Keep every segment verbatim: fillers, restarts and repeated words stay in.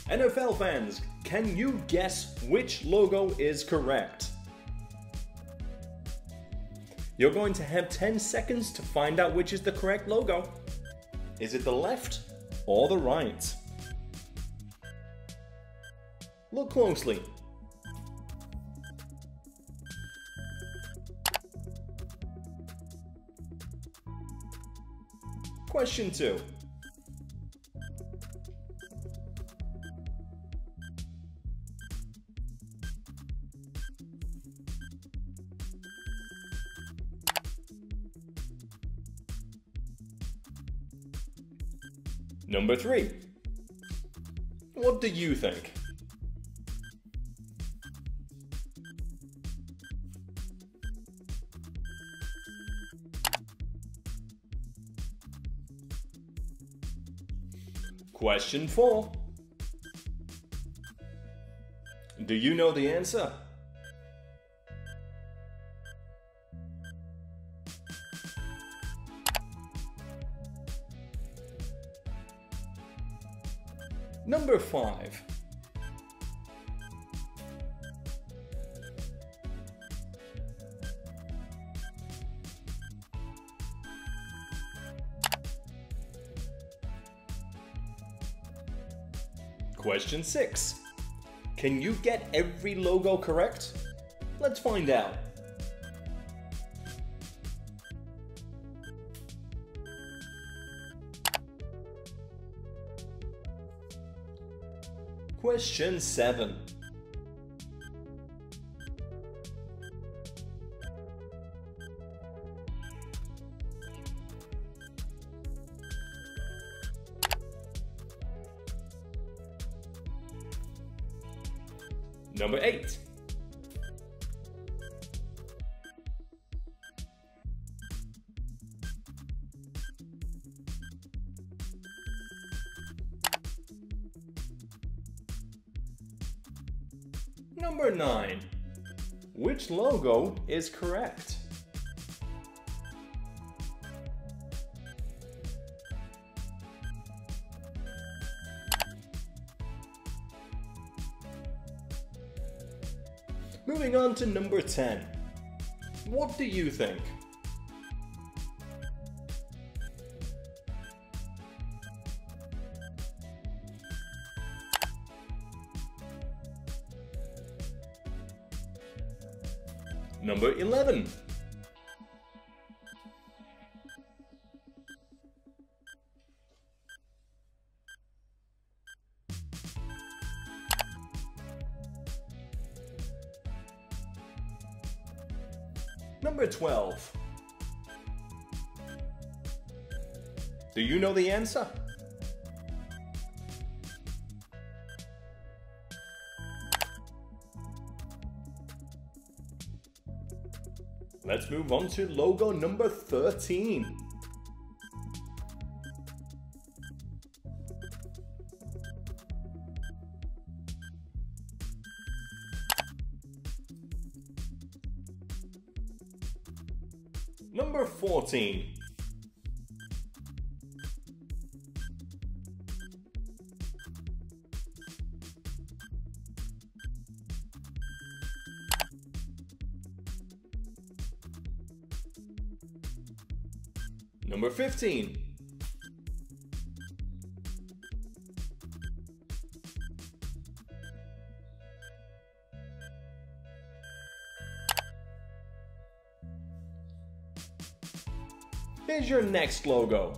N F L fans, can you guess which logo is correct? You're going to have ten seconds to find out which is the correct logo. Is it the left or the right? Look closely. Question two. Number three. What do you think? Question four. Do you know the answer? Number five. Question six. Can you get every logo correct? Let's find out. Question seven. Number eight. Number nine. Which logo is correct? Moving on to number ten. What do you think? Number eleven. Number twelve. Do you know the answer? Let's move on to logo number thirteen. Number fourteen. Number fifteen. Here's your next logo.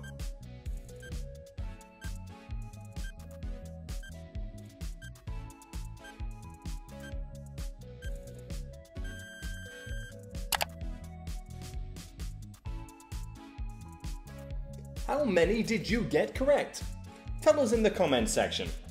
How many did you get correct? Tell us in the comment section.